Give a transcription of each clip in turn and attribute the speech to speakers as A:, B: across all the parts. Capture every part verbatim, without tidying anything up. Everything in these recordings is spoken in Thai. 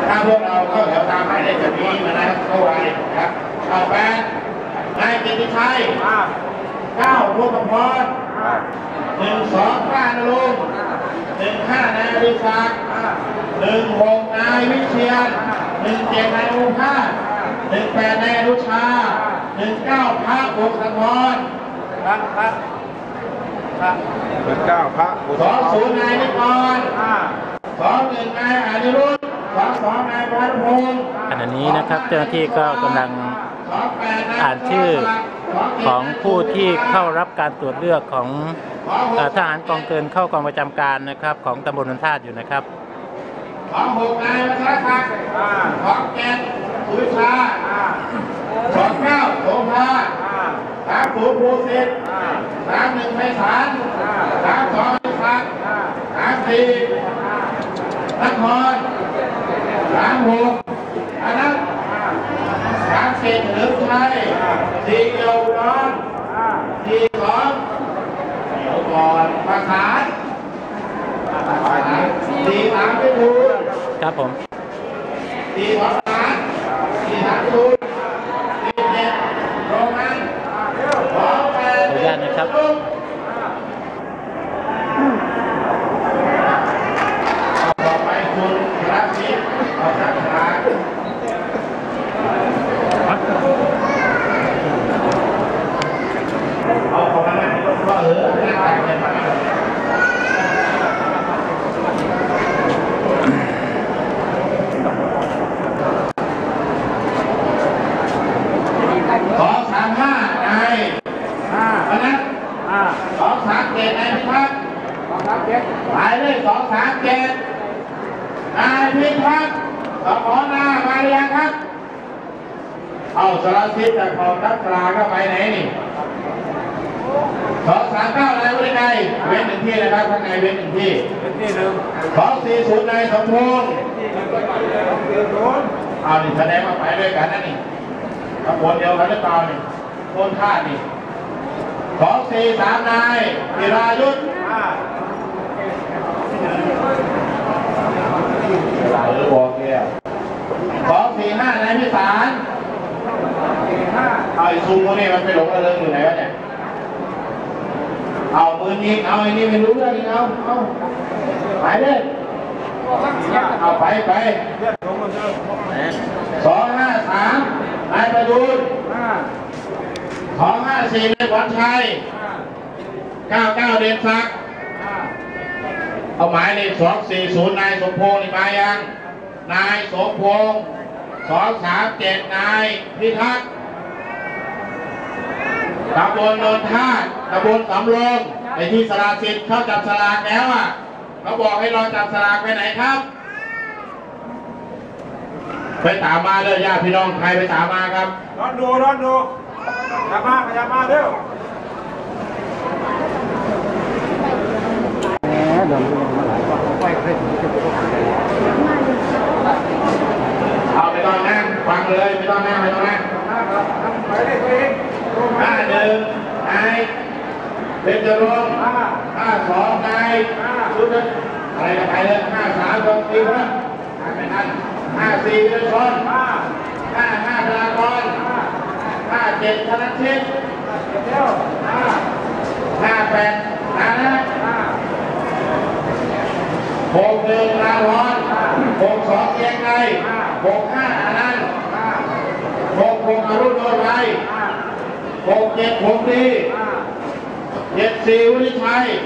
A: ถ้าพวกเราเข้าแถวตามหมายเลขแบบนี้มานะครับเข้าไว้ครับเอาแปดนายกิติชัยเก้าพวกพรหนึ่งสองก้านลุงหนึ่งห้านายอดิศักดิ์หนึ่งหกนายวิเชียรหนึ่งเจ็ดนายอุภาสหนึ่งแปดนายอนุชาหนึ่งเก้าพระวงศธรพระพระพระหนึ่งเก้าพระสองศูนย์นายนิกรสองหนึ่งนายอนิรุตสองสองนายพรพงศ์
B: ขณะนี้นะครับเจ้าหน้าที่ก็กำลังอ่านชื่อของผู้ที่เข้ารับการตรวจเลือกของทหารกองเกินเข้ากองประจำการนะครับของตำบลนนทาตอยู่นะครับ
A: สองหกนายวัชรศักดิ์สองเจ็ดสุวิชาสองเก้าโสภาสามศูนย์ภูสิทธิ์สามหนึ่งไพศาลสามสองศักดิ์สามสี่นครสามหกอนันต์สามเจ็ดเหลืองชัยสี่เกียวดอนสี่สองเดี๋ยวก่อนประสานสี่สามพิบูล
B: ครับผม
A: สี่สองประสานสี่สามพิบูลสี่เจ็ดโรงงานสองแปด
B: ขออนุญาตนะครับ
A: ต่อไปคุณรัชชิตขอบคุณครับเอาของมาให้ก็เออไม่ได้เงินมาสองสามห้านายห้าอันนั้นสองสามเจ็ดนายพิพัฒน์สองสามเจ็ดหมายเลขสองสามเจ็ดนายพิพัฒน์สมอนามาเรียงครับเอาสารสิทธิ์จากของนักปราก็ไปไหนนี่สองสามเก้านายวินัยเว้นหนึ่งที่นะครับข้างในเว้นหนึ่งที่สองสี่ศูนย์นายสมพงษ์เอาดิแสดงว่าไปด้วยกันนั่นนี่ขบวนเดียวกันหรือเปล่านี่โคนท่านี่สองสี่สามนายธีรายุทธหรือบอกแก้วสองสี่ห้านายพิสารเอาไอ้ซูมคนนี้มันไปหลงระเริงอยู่ไหนวะเนี่ยเอามือยิงเอาไอ้นี่ไม่รู้เรื่องอีกเอาเอาไปเลยเอาไปไปสองห้าสามนายประยุทธ์สองห้าสี่นายขวัญชัยเก้าเก้าเด่นศักดิ์เอาหมายเลขสองสี่ศูนย์นายสมพงษ์นี่มายังนายสมพงษ์สองสามเจ็ดนายพิทักษ์ตำบลนนทาตตำบลสำโรงในที่สระสิทธิ์เขาจับสลากแล้วอ่ะเขาบอกให้เราจับสลากไปไหนครับไปตามมาเลยญาติพี่น้องใครไปตามมาครับ
C: รอดูรอดูอย่ามาอย่ามาเร็ว
A: เอาไปตอนนั่งฟังเลยไม่ต้องนั่งไม่ต้องนั่ง
C: ไปเลยตัวเอง
A: ห้าหนึ่งนายเป็นจรงห้าสองนายชุดนั้นอะไรกันไปเลยห้าสามตรงตีนะไม่ทันห้าสี่เป็นชนห้าห้าพลากรห้าเจ็ดธนชิตห้าแปดนานะหกหนึ่งลาพรหกสองเกียงไกรหกห้าอนันต์หกหกอรุณโนไทยหกเจ็ดผงดีเจ็ดสี่วุฒิชัย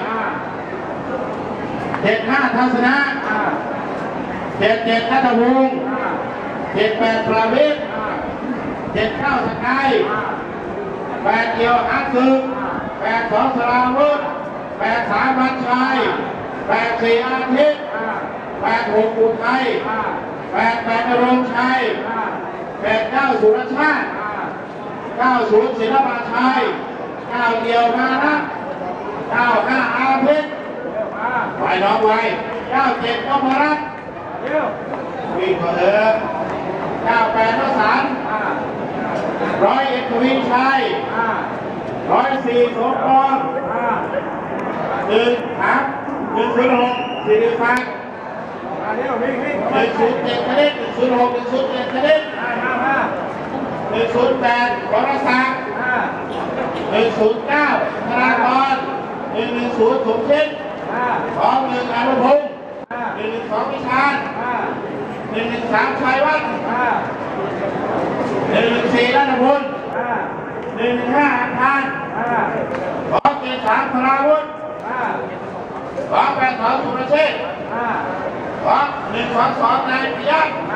A: เจ็ดห้าทัศนะเจ็ดเจ็ดนัทวงศ์เจ็ดแปดประวิตรเจ็ดเก้าสกายแปดเกี่ยวอักซึกแปดสองสราวุธแปดสามวันชัยแปดสี่อาทิตย์แปดหกอุทัยแปดแปดนรงชัยแปดเก้าสุรชาติเก้าศูนย์ศิลปาชัยเก้าเดียวมานะเก้าห้าอาทิตย์ไปน้องไว้เก้าเจ็ดนพรัตน์วิ่งมาเถอะเก้าแปดนสารร้อยเอ็ดทวีชัยร้อยสี่สมปองหนึ่งครับหนึ่งศูนย์หกสิริพัก
C: มาเร็ววิ่งวิ่ง
A: หนึ่งศูนย์เจ็ดคณิตหนึ่งศูนย์หกหนึ่งศูนย์เจ็ดคณิต
C: มามามา
A: หนึ่งศูนย์แปดวรศักดิ์
C: มา
A: หนึ่งศูนย์เก้าธนากรหนึ่งหนึ่งศูนย์สมคิด
C: มา
A: สองหนึ่งอนุพงศ์
C: มา
A: หนึ่งหนึ่งสองวิชาญ
C: มา
A: หนึ่งหนึ่งสามชัยวัฒน์
C: มา
A: หนึ่งหนึ่งสี่รัตนพล
C: มา
A: หนึ่งหนึ่งห้าอังคาร
C: มา
A: สองเจ็ดสามธนาวุฒิ
C: มา
A: สองแปดสองสุรเชษฐ์
C: มา
A: สองหนึ่งสองสองนายปิยะ
C: มา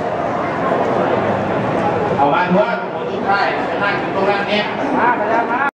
A: เอามาทัวร์คนสุดท้ายไปนั่งอยู่ตรงนั้นเนี่ย
C: มาพยายามมา